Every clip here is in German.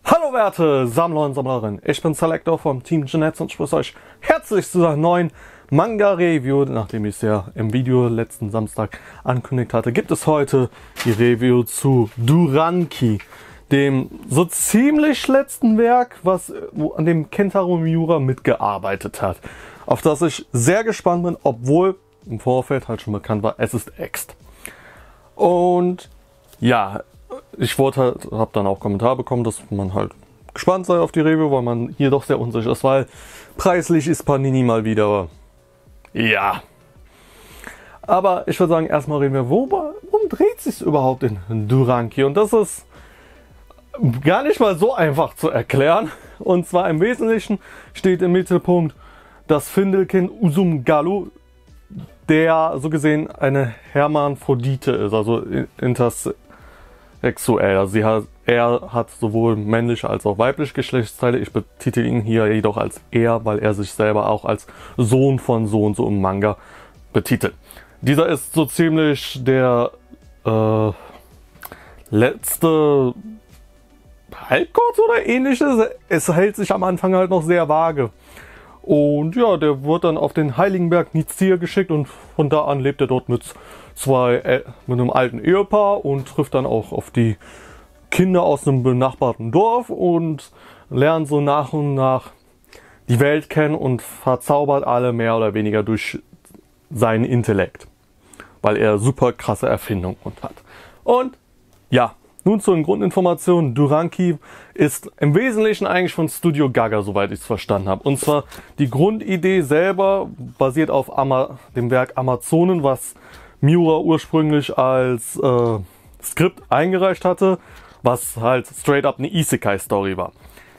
Hallo werte Sammler und Sammlerinnen, ich bin Selector vom Team Genetz und ich grüße euch herzlich zu einer neuen Manga-Review. Nachdem ich es ja im Video letzten Samstag ankündigt hatte, gibt es heute die Review zu Duranki, dem so ziemlich letzten Werk, an dem Kentaro Miura mitgearbeitet hat. Auf das ich sehr gespannt bin, obwohl im Vorfeld halt schon bekannt war, es ist Ext. Und ja, ich habe dann auch Kommentar bekommen, dass man halt gespannt sei auf die Review, weil man hier doch sehr unsicher ist, weil preislich ist Panini mal wieder, ja. Aber ich würde sagen, erstmal reden wir, worum dreht sich überhaupt in Duranki? Und das ist gar nicht mal so einfach zu erklären. Und zwar im Wesentlichen steht im Mittelpunkt das Findelkind Usumgalu, der so gesehen eine Hermaphrodite ist, also intersexuell. Also er hat sowohl männliche als auch weibliche Geschlechtsteile. Ich betitel ihn hier jedoch als er, weil er sich selber auch als Sohn von so und so im Manga betitelt. Dieser ist so ziemlich der letzte Halbgott oder ähnliches. Es hält sich am Anfang halt noch sehr vage. Und ja, der wird dann auf den Heiligenberg Nizir geschickt und von da an lebt er dort mit einem alten Ehepaar und trifft dann auch auf die Kinder aus einem benachbarten Dorf und lernt so nach und nach die Welt kennen und verzaubert alle mehr oder weniger durch seinen Intellekt, weil er super krasse Erfindungen hat. Und ja, nun zu den Grundinformationen. Duranki ist im Wesentlichen eigentlich von Studio Gaga, soweit ich es verstanden habe. Und zwar die Grundidee selber basiert auf dem Werk Amazonen, was Miura ursprünglich als Skript eingereicht hatte, was halt straight up eine Isekai-Story war.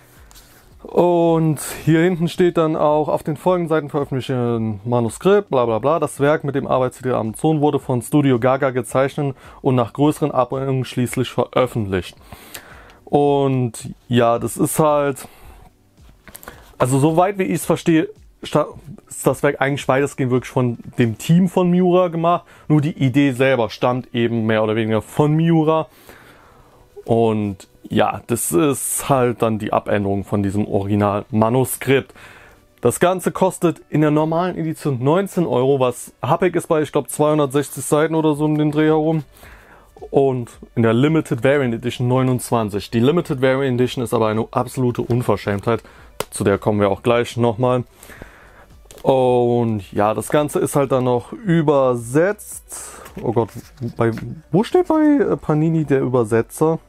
Und hier hinten steht dann auch auf den folgenden Seiten veröffentlichten Manuskript, bla bla bla. Das Werk mit dem Arbeitstitel Amazon wurde von Studio Gaga gezeichnet und nach größeren Abwandlungen schließlich veröffentlicht. Und ja, das ist halt, also soweit wie ich es verstehe, ist das Werk eigentlich weitestgehend wirklich von dem Team von Miura gemacht. Nur die Idee selber stammt eben mehr oder weniger von Miura. Und ja, das ist halt dann die Abänderung von diesem Original-Manuskript. Das Ganze kostet in der normalen Edition 19 €, was happig ist bei, ich glaube, 260 Seiten oder so um den Dreh herum. Und in der Limited Variant Edition 29. Die Limited Variant Edition ist aber eine absolute Unverschämtheit. Zu der kommen wir auch gleich nochmal. Und ja, das Ganze ist halt dann noch übersetzt. Oh Gott, wo steht bei Panini der Übersetzer?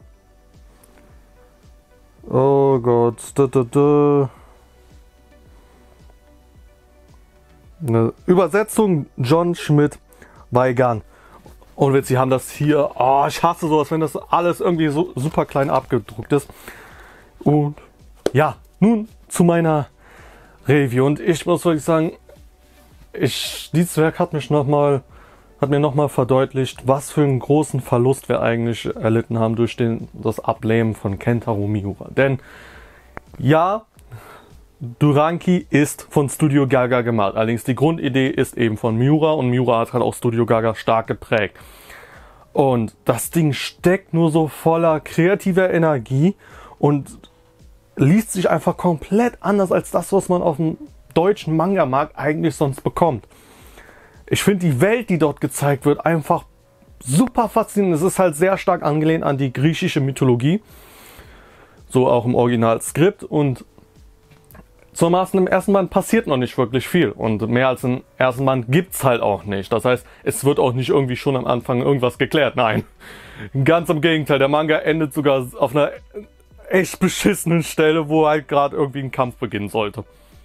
Oh Gott, Eine Übersetzung John Schmidt-Weigand. Und sie haben das hier, oh, ich hasse sowas, wenn das alles irgendwie so super klein abgedruckt ist. Und ja, nun zu meiner Review. Und ich muss wirklich sagen, dieses Werk hat mir nochmal verdeutlicht, was für einen großen Verlust wir eigentlich erlitten haben durch das Ableben von Kentaro Miura. Denn ja, Duranki ist von Studio Gaga gemacht. Allerdings die Grundidee ist eben von Miura und Miura hat halt auch Studio Gaga stark geprägt. Und das Ding steckt nur so voller kreativer Energie und liest sich einfach komplett anders als das, was man auf dem deutschen Manga-Markt eigentlich sonst bekommt. Ich finde die Welt, die dort gezeigt wird, einfach super faszinierend. Es ist halt sehr stark angelehnt an die griechische Mythologie. So auch im Originalskript. Und zumaßen im ersten Band passiert noch nicht wirklich viel. Und mehr als im ersten Band gibt es halt auch nicht. Das heißt, es wird auch nicht irgendwie schon am Anfang irgendwas geklärt. Nein, ganz im Gegenteil. Der Manga endet sogar auf einer echt beschissenen Stelle, wo halt gerade irgendwie ein Kampf beginnen sollte.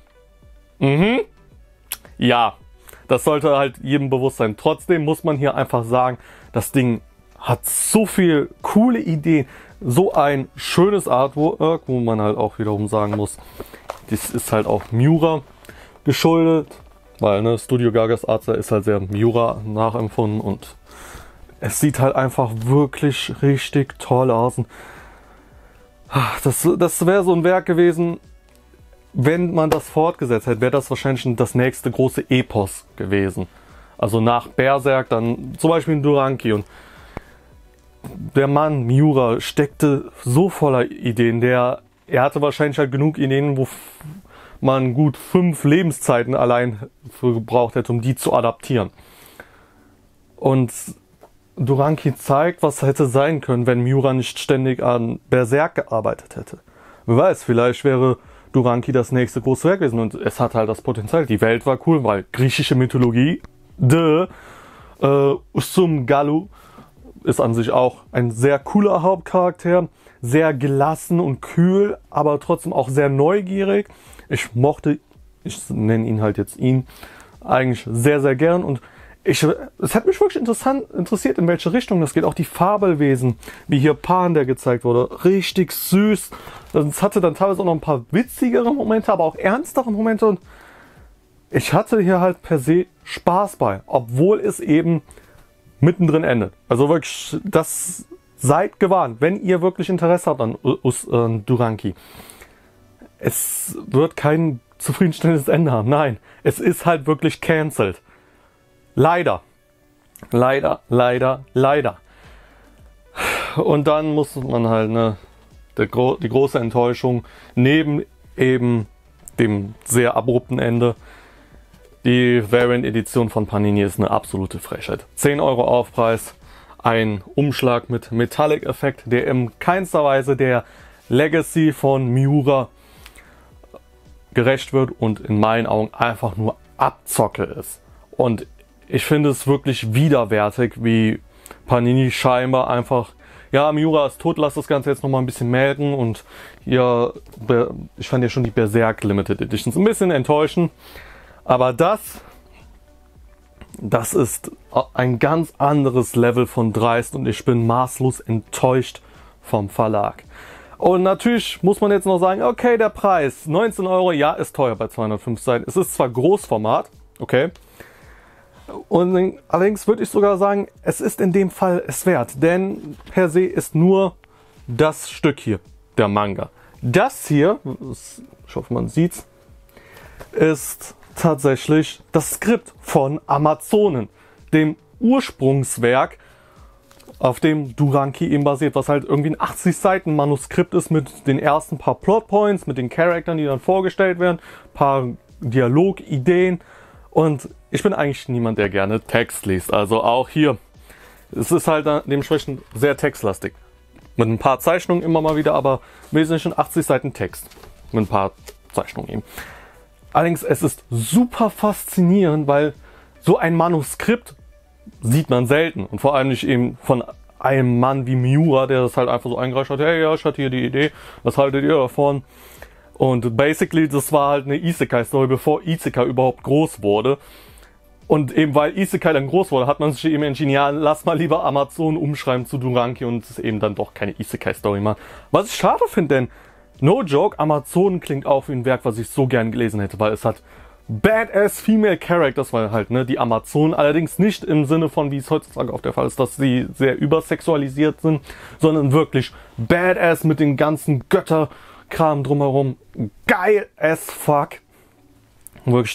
Ja. Das sollte halt jedem bewusst sein. Trotzdem muss man hier einfach sagen, das Ding hat so viel coole Ideen, so ein schönes Artwork, wo man halt auch wiederum sagen muss, das ist halt auch Miura geschuldet, weil Studio Gagas Artstyle ist halt sehr Miura nachempfunden und es sieht halt einfach wirklich richtig toll aus. Und das wäre so ein Werk gewesen. Wenn man das fortgesetzt hätte, wäre das wahrscheinlich das nächste große Epos gewesen. Also nach Berserk dann zum Beispiel in Duranki. Und der Mann, Miura, steckte so voller Ideen. Er hatte wahrscheinlich halt genug Ideen, wo man gut 5 Lebenszeiten allein für gebraucht hätte, um die zu adaptieren. Und Duranki zeigt, was hätte sein können, wenn Miura nicht ständig an Berserk gearbeitet hätte. Wer weiß, vielleicht wäre Duranki das nächste große Werk gewesen und es hat halt das Potenzial. Die Welt war cool, weil griechische Mythologie, Usum Galu ist an sich auch ein sehr cooler Hauptcharakter, sehr gelassen und kühl, aber trotzdem auch sehr neugierig. Ich nenne ihn halt jetzt eigentlich sehr, sehr gern und es hat mich wirklich interessiert, in welche Richtung das geht. Auch die Fabelwesen, wie hier Pan, der gezeigt wurde, richtig süß. Es hatte dann teilweise auch noch ein paar witzigere Momente, aber auch ernstere Momente. Und ich hatte hier halt per se Spaß bei, obwohl es eben mittendrin endet. Also wirklich, seid gewarnt, wenn ihr wirklich Interesse habt an Duranki. Es wird kein zufriedenstellendes Ende haben. Nein, es ist halt wirklich cancelled. Leider. Leider, leider, leider. Und dann muss man halt, die große Enttäuschung, neben eben dem sehr abrupten Ende, die Variant-Edition von Panini ist eine absolute Frechheit. 10 Euro Aufpreis, ein Umschlag mit Metallic-Effekt, der in keinster Weise der Legacy von Miura gerecht wird und in meinen Augen einfach nur Abzocke ist. Und ich finde es wirklich widerwärtig, wie Panini scheinbar einfach, ja, Miura ist tot, lass das Ganze jetzt nochmal ein bisschen melken und ja, ich fand ja schon die Berserk Limited Editions ein bisschen enttäuschend, aber das ist ein ganz anderes Level von dreist und ich bin maßlos enttäuscht vom Verlag. Und natürlich muss man jetzt noch sagen, okay, der Preis, 19 Euro, ja, ist teuer bei 205 Seiten. Es ist zwar Großformat, okay, und allerdings würde ich sogar sagen, es ist in dem Fall es wert, denn per se ist nur das Stück hier der Manga. Das hier, ich hoffe man sieht's, ist tatsächlich das Skript von Amazonen, dem Ursprungswerk, auf dem Duranki eben basiert, was halt irgendwie ein 80 Seiten Manuskript ist mit den ersten paar Plotpoints, mit den Charakteren, die dann vorgestellt werden, paar Dialogideen. Und ich bin eigentlich niemand, der gerne Text liest. Also auch hier, es ist halt dementsprechend sehr textlastig. Mit ein paar Zeichnungen immer mal wieder, aber wesentlich 80 Seiten Text. Mit ein paar Zeichnungen eben. Allerdings, es ist super faszinierend, weil so ein Manuskript sieht man selten. Und vor allem nicht eben von einem Mann wie Miura, der das halt einfach so eingereicht hat. Hey, ja, ich hatte hier die Idee, was haltet ihr davon? Und basically, das war halt eine Isekai-Story, bevor Isekai überhaupt groß wurde. Und eben weil Isekai dann groß wurde, hat man sich eben entschieden, ja, lass mal lieber Amazon umschreiben zu Duranki und es ist eben dann doch keine Isekai-Story machen. Was ich schade finde, denn no joke, Amazon klingt auch wie ein Werk, was ich so gern gelesen hätte, weil es hat badass Female Characters, weil halt, die Amazonen, allerdings nicht im Sinne von, wie es heutzutage auf der Fall ist, dass sie sehr übersexualisiert sind, sondern wirklich badass mit den ganzen Götterkram drumherum. Geil as fuck. Wirklich,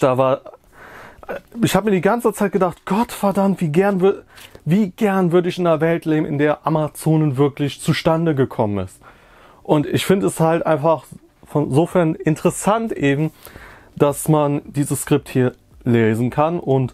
ich habe mir die ganze Zeit gedacht, Gott verdammt, wie gern würde ich in einer Welt leben, in der Amazonen wirklich zustande gekommen ist. Und ich finde es halt einfach insofern interessant eben, dass man dieses Skript hier lesen kann und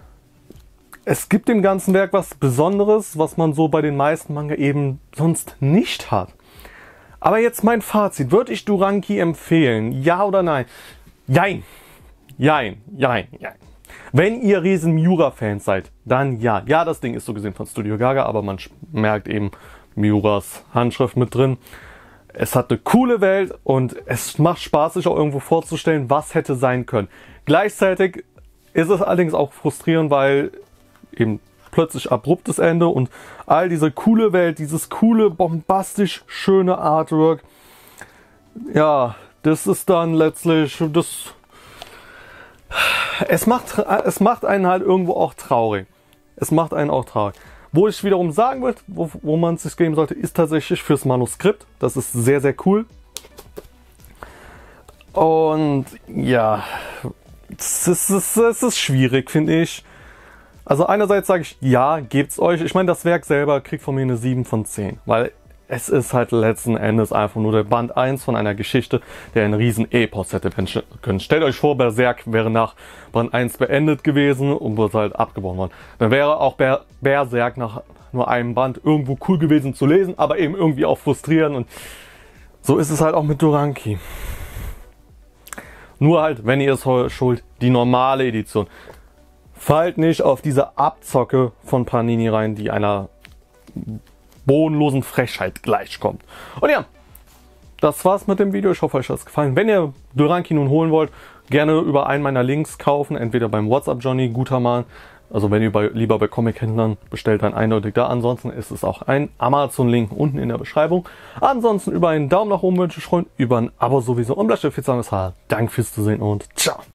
es gibt dem ganzen Werk was Besonderes, was man so bei den meisten Manga eben sonst nicht hat. Aber jetzt mein Fazit. Würde ich Duranki empfehlen? Ja oder nein? Jein. Jein. Jein. Jein. Wenn ihr riesen Miura-Fans seid, dann ja. Ja, das Ding ist so gesehen von Studio Gaga, aber man merkt eben Miuras Handschrift mit drin. Es hat eine coole Welt und es macht Spaß, sich auch irgendwo vorzustellen, was hätte sein können. Gleichzeitig ist es allerdings auch frustrierend, weil eben plötzlich abruptes Ende und all diese coole Welt, dieses coole, bombastisch schöne Artwork, ja, das ist dann letztlich, es macht einen halt irgendwo auch traurig. Es macht einen auch traurig. Wo ich wiederum sagen würde, wo man es sich geben sollte, ist tatsächlich fürs Manuskript. Das ist sehr, sehr cool. Und ja, es ist schwierig, finde ich. Also einerseits sage ich, ja, gebt's euch. Ich meine, das Werk selber kriegt von mir eine 7 von 10, weil es ist halt letzten Endes einfach nur der Band 1 von einer Geschichte, der einen riesen Epos hätte können. Stellt euch vor, Berserk wäre nach Band 1 beendet gewesen und wird halt abgebrochen worden. Dann wäre auch Berserk nach nur einem Band irgendwo cool gewesen zu lesen, aber eben irgendwie auch frustrierend, und so ist es halt auch mit Duranki. Nur halt, wenn ihr es schuld, die normale Edition. Fallt nicht auf diese Abzocke von Panini rein, die einer bodenlosen Frechheit gleichkommt. Und ja, das war's mit dem Video. Ich hoffe, euch hat es gefallen. Wenn ihr Duranki nun holen wollt, gerne über einen meiner Links kaufen. Entweder beim WhatsApp Johnny Gutermann. Also wenn ihr lieber bei Comic-Händlern bestellt, dann eindeutig da. Ansonsten ist es auch ein Amazon-Link unten in der Beschreibung. Ansonsten über einen Daumen nach oben wünsche ich Freund, über ein Abo sowieso. Und bleibt viel sagen, Danke fürs Zusehen und ciao.